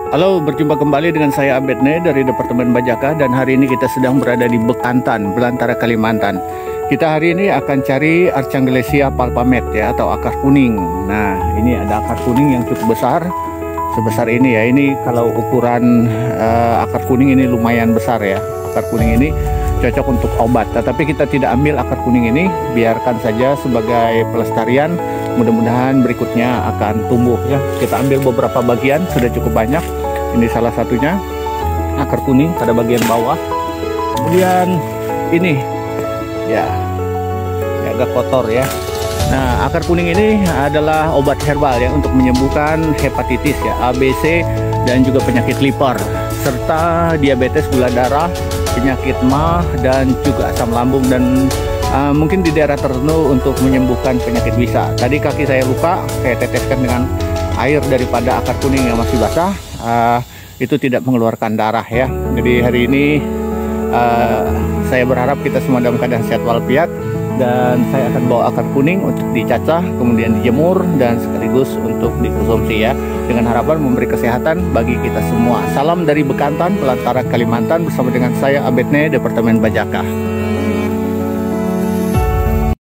Halo, berjumpa kembali dengan saya Abedne dari Departemen Bajaka, dan hari ini kita sedang berada di Bekantan, Belantara, Kalimantan. Kita hari ini akan cari Archangelesia palpamet ya, atau akar kuning. Nah, ini ada akar kuning yang cukup besar, sebesar ini ya. Ini kalau ukuran akar kuning ini lumayan besar ya. Akar kuning ini cocok untuk obat, tetapi kita tidak ambil akar kuning ini, biarkan saja sebagai pelestarian. Mudah-mudahan berikutnya akan tumbuh ya. Kita ambil beberapa bagian, sudah cukup banyak. Ini salah satunya, akar kuning pada bagian bawah. Kemudian ini ya, agak kotor ya. Nah, akar kuning ini adalah obat herbal ya untuk menyembuhkan hepatitis ya, ABC, dan juga penyakit liver, serta diabetes, gula darah, penyakit MAH, dan juga asam lambung, dan mungkin di daerah tertentu untuk menyembuhkan penyakit bisa. Tadi kaki saya luka, saya teteskan dengan air daripada akar kuning yang masih basah. Itu tidak mengeluarkan darah ya. Jadi hari ini saya berharap kita semua dalam keadaan sehat walafiat, dan saya akan bawa akar kuning untuk dicacah, kemudian dijemur, dan sekaligus untuk dikonsumsi ya, dengan harapan memberi kesehatan bagi kita semua. Salam dari Bekantan, Belantara, Kalimantan, bersama dengan saya Abedne, Departemen Bajaka.